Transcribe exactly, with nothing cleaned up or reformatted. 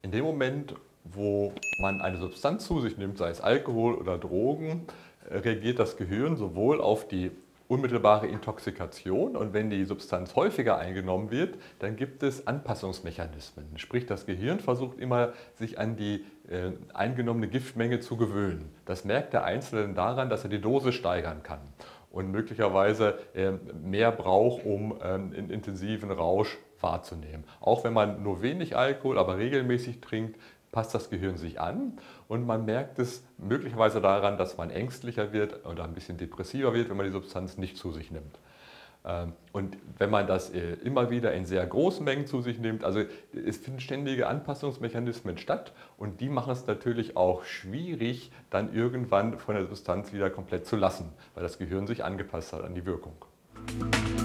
In dem Moment, wo man eine Substanz zu sich nimmt, sei es Alkohol oder Drogen, reagiert das Gehirn sowohl auf die unmittelbare Intoxikation, und wenn die Substanz häufiger eingenommen wird, dann gibt es Anpassungsmechanismen. Sprich, das Gehirn versucht immer, sich an die äh, eingenommene Giftmenge zu gewöhnen. Das merkt der Einzelne daran, dass er die Dosis steigern kann und möglicherweise äh, mehr braucht, um äh, einen intensiven Rausch wahrzunehmen. Auch wenn man nur wenig Alkohol, aber regelmäßig trinkt, passt das Gehirn sich an, und man merkt es möglicherweise daran, dass man ängstlicher wird oder ein bisschen depressiver wird, wenn man die Substanz nicht zu sich nimmt. Und wenn man das immer wieder in sehr großen Mengen zu sich nimmt, also es finden ständige Anpassungsmechanismen statt, und die machen es natürlich auch schwierig, dann irgendwann von der Substanz wieder komplett zu lassen, weil das Gehirn sich angepasst hat an die Wirkung.